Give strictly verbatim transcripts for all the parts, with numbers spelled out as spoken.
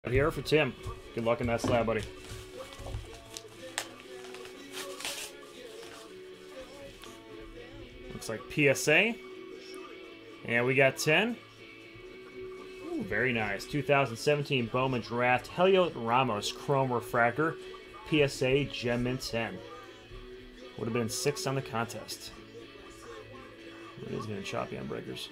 Here for Tim. Good luck in that slab, buddy. Looks like P S A. And we got ten. Ooh, very nice. two thousand seventeen Bowman Draft. Heliot Ramos Chrome Refractor. P S A Gem Mint ten. Would have been six on the contest. It is getting choppy on breakers.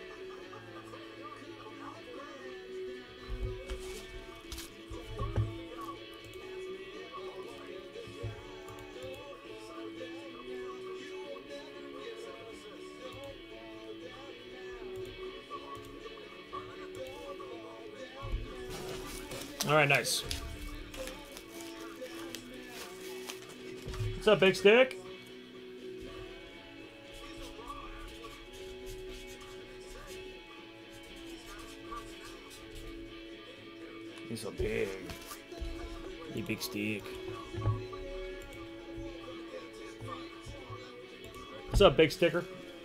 All right, nice. What's up, Big Stick? He's so big. He big stick. What's up, Big Sticker?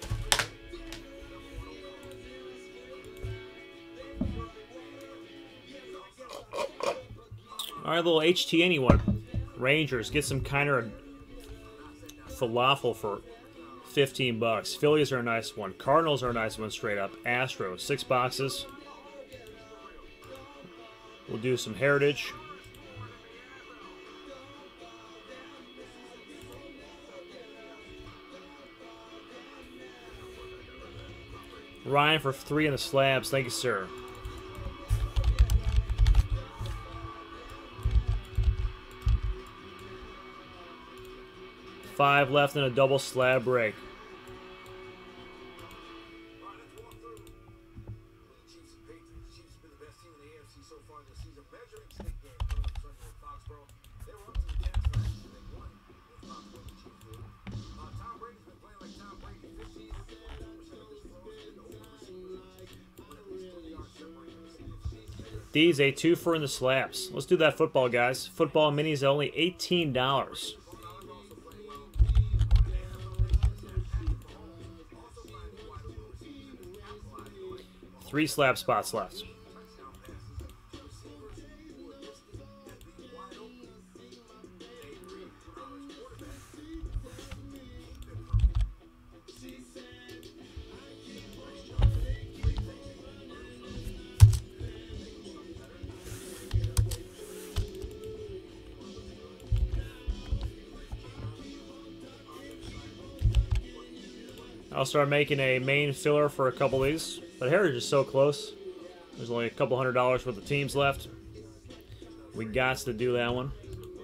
All right, little H T anyone. Rangers, get some kind of falafel for fifteen bucks. Phillies are a nice one. Cardinals are a nice one straight up. Astros, six boxes. We'll do some Heritage. Ryan for three in the slabs. Thank you, sir. Five left in a double slab break. These a two for in the slabs. Let's do that football, guys. Football minis only eighteen dollars. Three slab spots left. I'll start making a main filler for a couple of these. But Heritage is so close. There's only a couple hundred dollars worth of teams left. We got to do that one.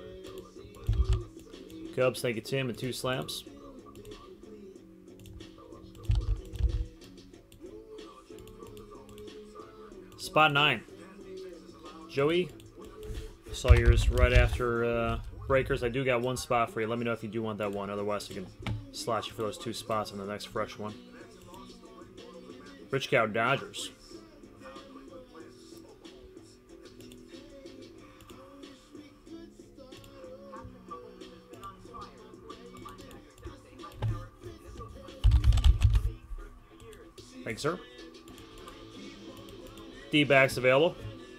Cubs, thank you, Tim, and two slabs. Spot nine. Joey, saw yours right after uh, breakers. I do got one spot for you. Let me know if you do want that one. Otherwise, you can slot you for those two spots on the next fresh one. Rich Cow Dodgers. Thanks, sir. D-backs available.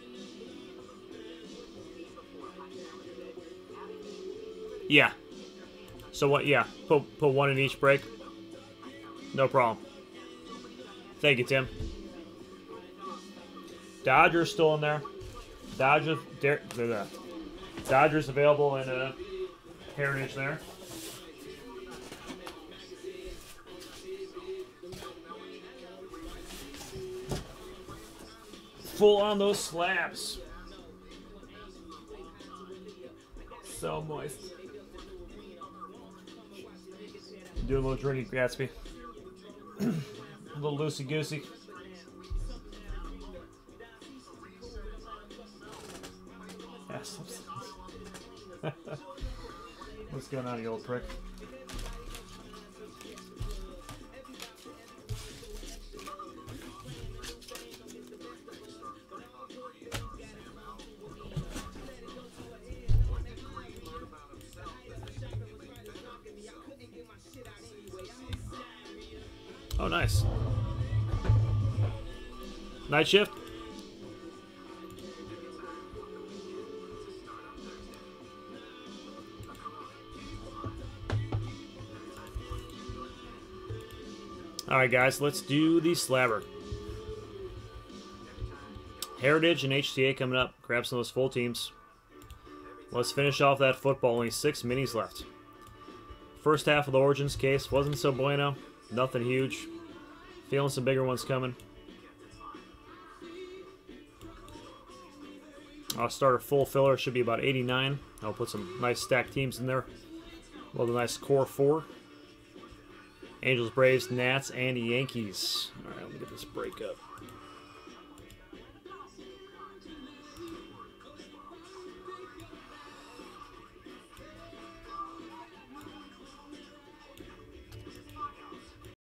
Yeah. So what? Yeah. Put put one in each break. No problem. Thank you, Tim. Dodgers still in there. Dodgers, Dodgers available in a Heritage there. Full on those slabs. So moist. Do a little drinking, Gatsby. A little loosey-goosey. Yes. What's going on, you old prick? Oh, nice. Night shift? Alright, guys, let's do the slabber. Heritage and H T A coming up. Grab some of those full teams. Let's finish off that football. Only six minis left. First half of the Origins case wasn't so bueno. Nothing huge. Feeling some bigger ones coming. I'll start a full filler. Should be about eighty-nine. I'll put some nice stacked teams in there. Well, the nice core four. Angels, Braves, Nats, and Yankees. All right, let me get this break up.